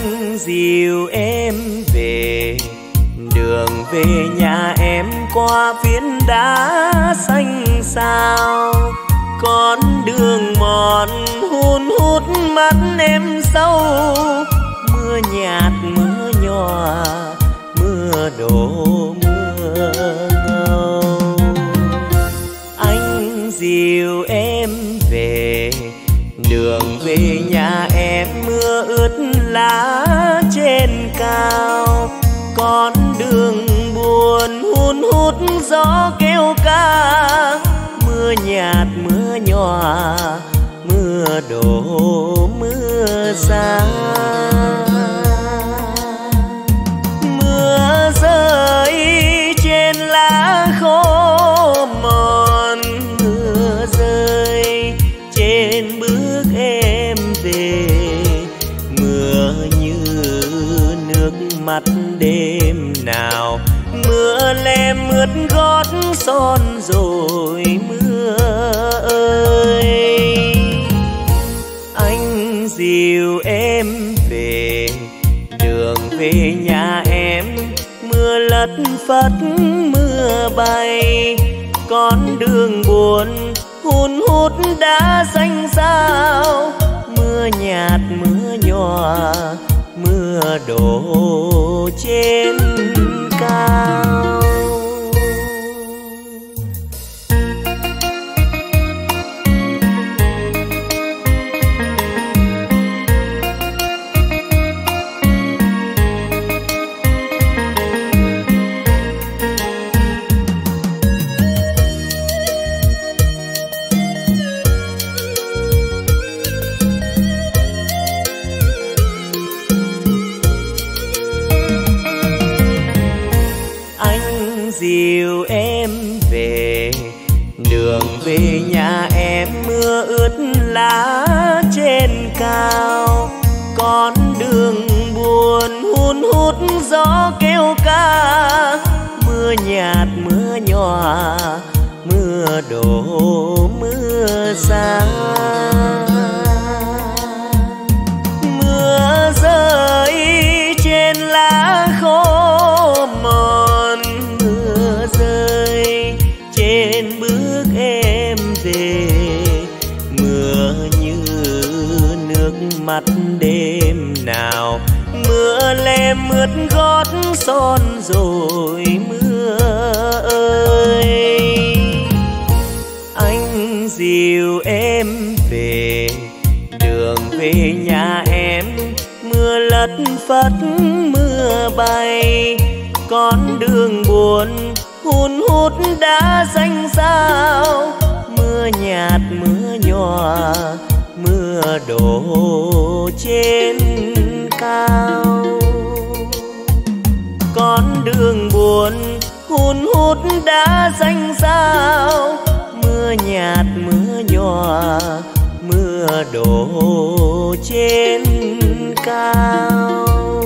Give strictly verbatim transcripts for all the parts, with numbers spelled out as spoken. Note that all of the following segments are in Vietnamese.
anh dìu em về, đường về nhà em qua phiến đá xanh xao. Con đường mòn hun hút mắt em sâu, mưa nhạt mưa nhòa, mưa đổ mưa ngâu. Anh dìu em về, đường về nhà em mưa ướt lá trên cao. Con đường buồn hun hút gió kêu ca, mưa nhạt mưa nhòa, mưa đổ mưa xa. Mưa rơi trên lá khô mòn, mưa rơi trên bước em về, mưa như nước mắt đêm nào. Mưa lem mướt gót son rồi mưa ơi. Anh dìu em về, đường về nhà em mưa lất phất mưa bay. Con đường buồn hun hút đã xanh xao, mưa nhạt mưa nhòa, mưa đổ trên cao. Dìu em về, đường về nhà em mưa ướt lá trên cao. Con đường buồn hun hút gió kêu ca, mưa nhạt mưa nhòa, mưa đổ mưa xa. Mưa rơi trên lá khô mòn, mưa rơi trên bước em về, mưa như nước mắt đêm nào. Mưa lem mướt gót son rồi mưa ơi. Anh dìu em về, đường về nhà em mưa lất phất mưa bay. Con đường buồn hun hút đã xanh xao, mưa nhạt mưa nhòa, mưa đổ trên cao. Con đường buồn hun hút đã xanh xao, mưa nhạt mưa nhòa, mưa đổ trên cao.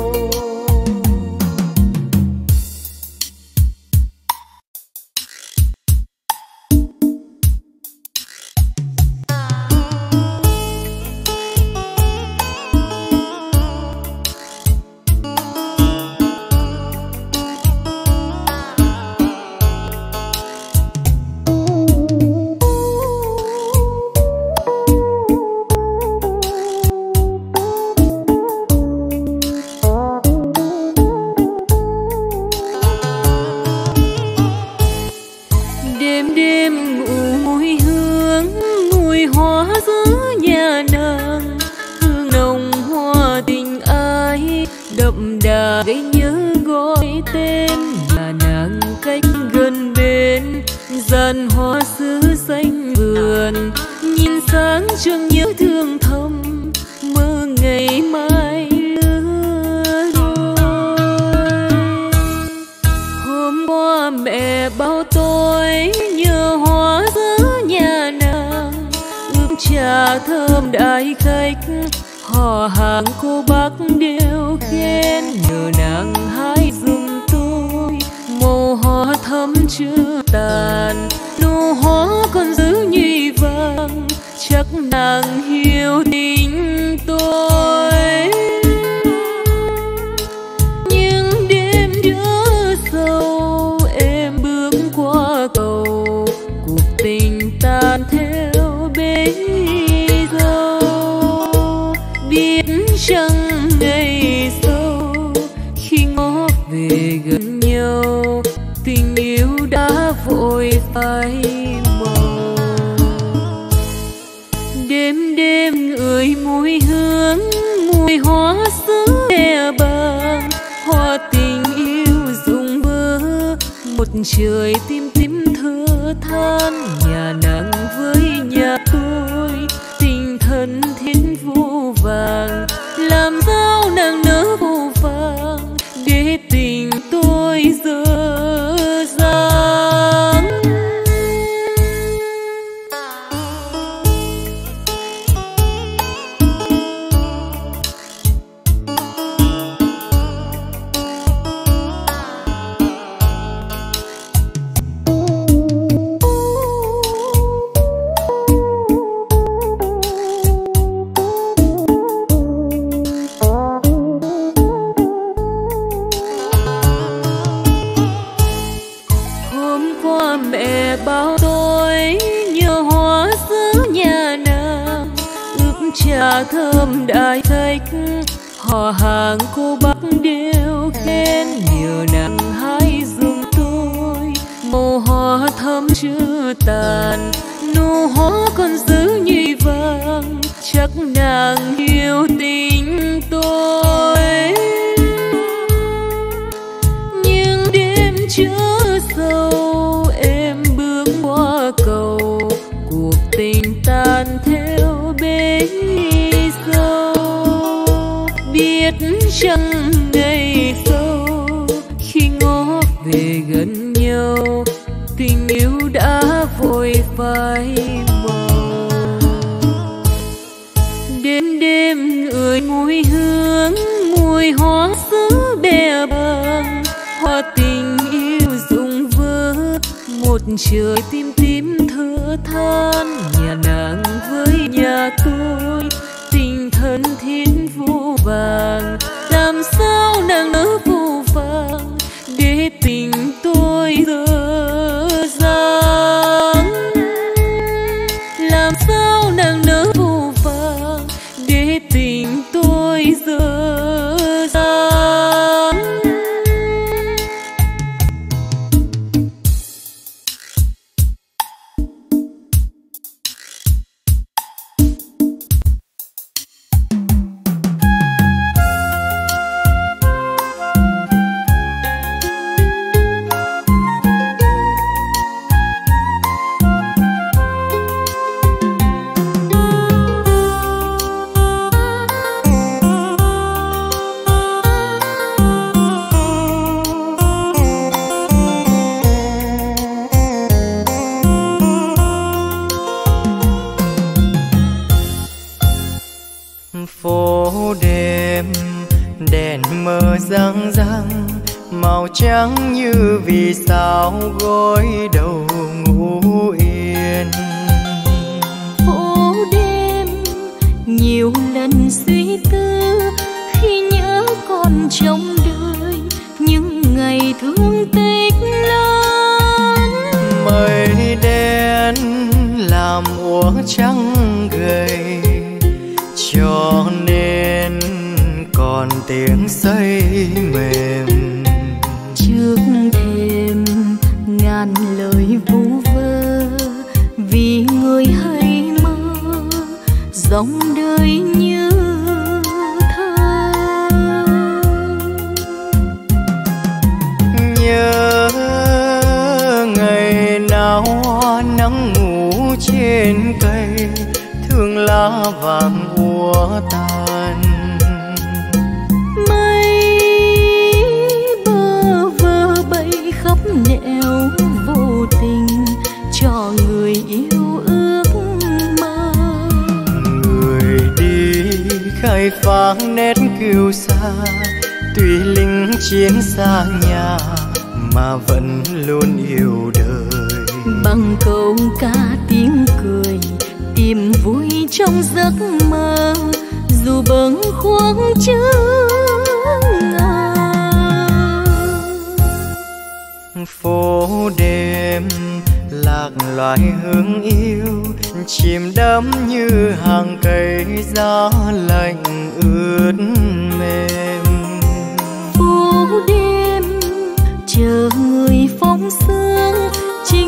Gây nhớ gọi tên nhà nàng cách gần bên, dàn hoa sứ xanh vườn nhìn sáng trong nhớ thương thầm, mơ ngày mai lứa đôi. Hôm qua mẹ bao tôi nhớ hoa sứ nhà nàng, ướp trà thơm đãi khách, họ hàng cô bác đều khen, nhờ nàng hái giùm tôi màu hoa thắm chưa tàn, nụ hoa còn giữ nhụy vàng, chắc nàng hiểu tình tôi. vội phai màu. Đêm đêm ngửi mùi hương, mùi hoa xứ bè bàng, hoa tình yêu rụng bơ, một trời tim tím thơ than. Nhà nắng với nhà tôi, tình thân thiên vô vàng, làm sao nàng nỡ vô vàng để tình tôi dở dang. Trà thơm đại khách, họ hàng cô bác đều khen, nhờ nàng hãy dùng tôi. Màu hoa thơm chưa tàn, nụ hoa còn giữ như vàng, chắc nàng yêu tình tôi. Nhưng đêm chưa sâu, em bước qua cầu, cuộc tình tan theo bến dâu. Biết chăng ngày sau khi ngó về gần nhau, tình yêu đã vội phai màu. Đêm đêm ngửi mùi hương, mùi hoa xứ bè bàng, hoa tình yêu rụng vỡ, một trời tim tím thở than. Nhà nàng với nhà tôi, tình thân thiên vô vàng, làm sao nàng nỡ vô vàng để tình tôi dở dang. Làm sao nàng nỡ vô vàng để tình tôi dở dang. Phố đêm đèn mờ răng răng, màu trắng như vì sao gối đầu ngủ yên. Phố đêm nhiều lần suy tư, khi nhớ còn trong đời những ngày thương tích lớn. Mây đen làm úa trắng gầy, cho nên còn tiếng xây mềm. Trước thềm ngàn lời vu vơ, vì người hay mơ dòng đời như thơ. Nhớ ngày nào hoa nắng ngủ trên cây, thương lá vàng úa tàn. Mây bơ vơ bay khắp nẻo vô tình, cho người yêu ước mơ. Người đi khai phá nét kiêu sa, tuy lính chiến xa nhà mà vẫn luôn yêu đời. Bằng câu ca tiếng cười, tìm vui trong giấc mơ, dù bâng khuâng chớ ngờ. Phố đêm lạc loài hương yêu, chìm đắm như hàng cây gió lạnh ướt mềm. Phố đêm chờ người phóng sương, chỉ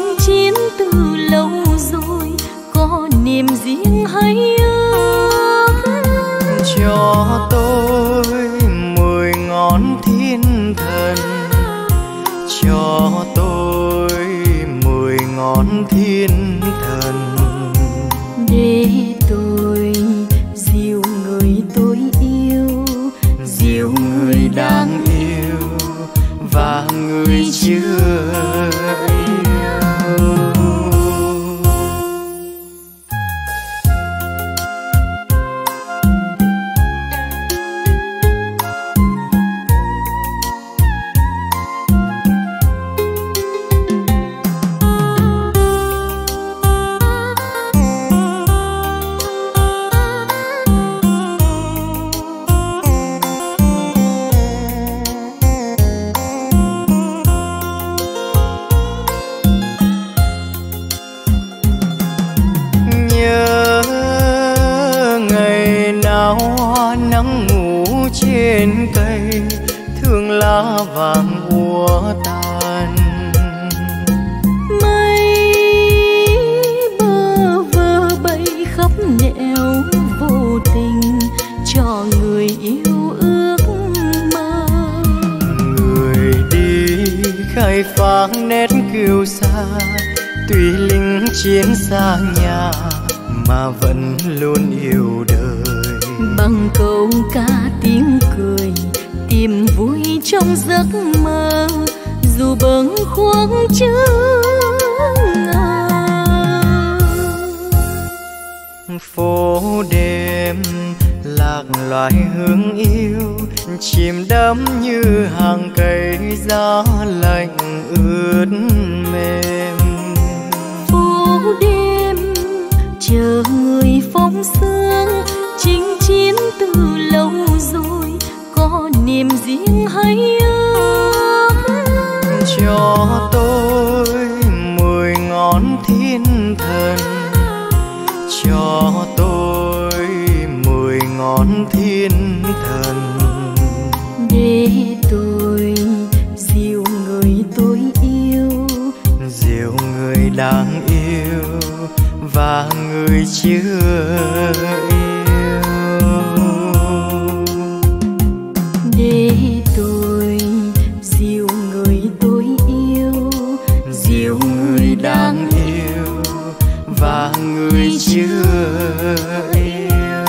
ngón thiên thần, cho tôi mười ngón thiên thần. Để tôi dìu người tôi yêu, dìu người đang yêu và người chưa yêu. Trên cây thương lá vàng úa tàn, mây bơ vơ bay khắp nẻo vô tình cho người yêu ước mơ. Người đi khai phá nét kiêu sa, tuy lính chiến xa nhà mà vẫn luôn yêu đời. Bằng câu ca tiếng cười tìm vui trong giấc mơ, dù bâng khuâng chớ ngờ. Phố đêm lạc loài hương yêu, chìm đắm như hàng cây gió lạnh ướt mềm. Phố đêm chờ người phóng sương, chinh chiến từ lâu rồi, có niềm riêng hay ước. Cho tôi mười ngón thiên thần, cho tôi mười ngón thiên thần. Để tôi dìu người tôi yêu, dìu người đang yêu và người chưa yêu. Để tôi dìu người tôi yêu, dìu người đang yêu và người chưa yêu.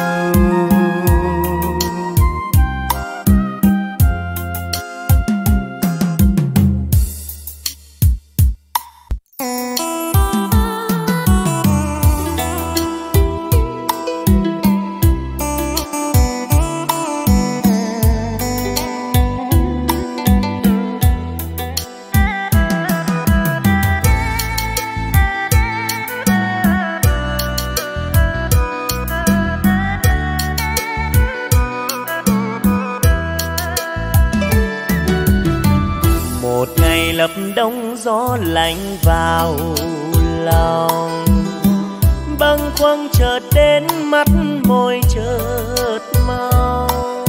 lập đông gió lạnh vào lòng, bâng khuâng chợt đến mắt môi chợt mau.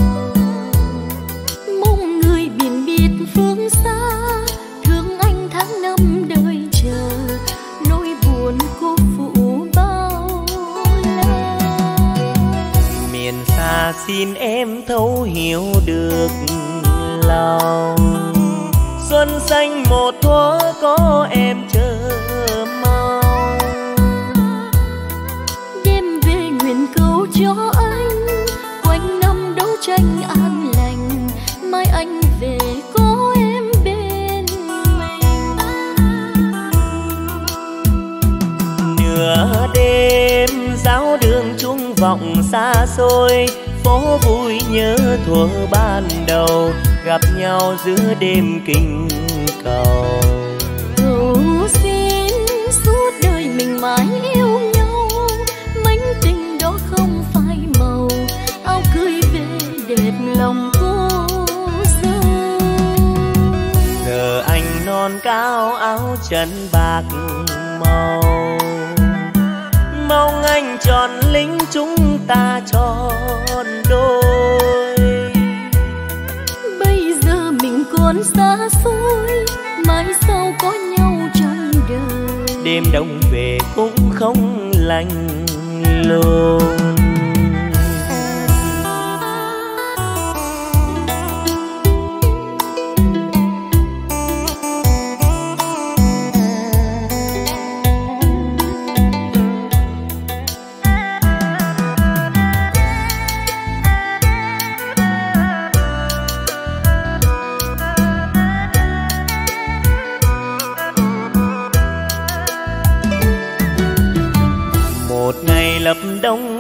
Mong người biển biệt phương xa, thương anh tháng năm đợi chờ, nỗi buồn cô phụ bao la. Miền xa xin em thấu hiểu được lòng, xuân xanh một thuở có em chờ mong. Đêm về nguyện cầu cho anh, quanh năm đấu tranh an lành, mai anh về có em bên mình. Nửa đêm giáo đường trung vọng xa xôi, phố vui nhớ thuở ban đầu, gặp nhau giữa đêm kinh cầu. Cầu xin suốt đời mình mãi yêu nhau, mảnh tình đó không phai màu, áo cưới về đẹp lòng cô dâu. Giờ anh non cao áo chân bạc màu, mong anh tròn lính chúng ta tròn đôi. Bây giờ mình còn xa xôi, mai sau có nhau trong đời. Đêm đông về cũng không lạnh lùng.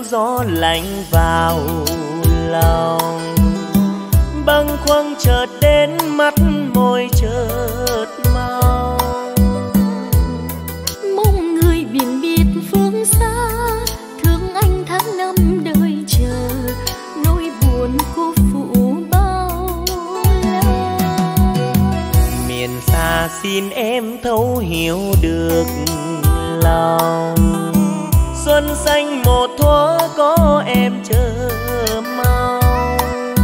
gió lạnh vào lòng. Bâng khuâng chợt đến mắt môi chợt mau. Mong người biển biệt phương xa, thương anh tháng năm đợi chờ, nỗi buồn cô phụ bao la. Miền xa xin em thấu hiểu được lòng, xuân xanh một thuở có em chờ mong.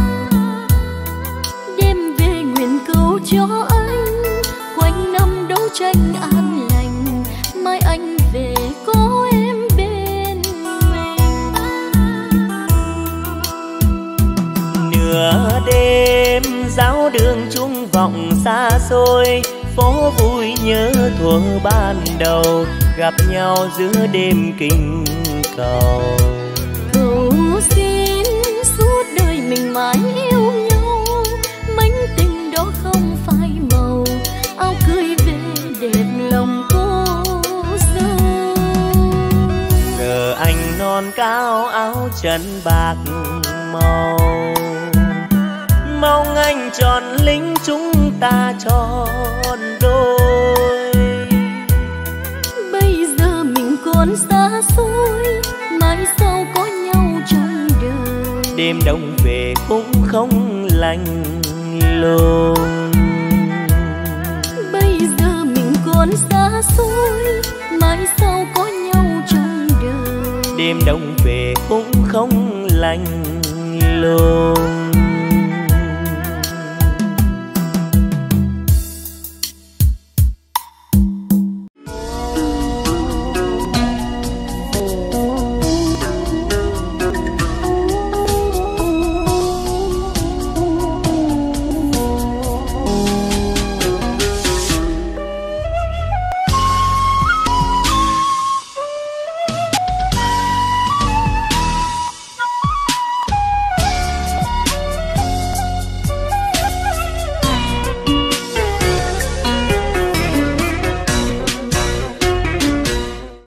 Đêm về nguyện cầu cho anh, quanh năm đấu tranh an lành, mai anh về có em bên mình. Nửa đêm giáo đường chung vọng xa xôi, phố vui nhớ thuở ban đầu, gặp nhau giữa đêm kinh cầu. Cầu xin suốt đời mình mãi yêu nhau, mảnh tình đó không phai màu, áo cưới về đẹp lòng cô dâu. Cờ anh non cao áo chân bạc màu, mong anh tròn lính chúng ta tròn đôi. Bây giờ mình còn xa xôi, mai sau có nhau trong đời. Đêm đông về cũng không lạnh lùng. Bây giờ mình còn xa xôi, mai sau có nhau trong đời. Đêm đông về cũng không lạnh lùng.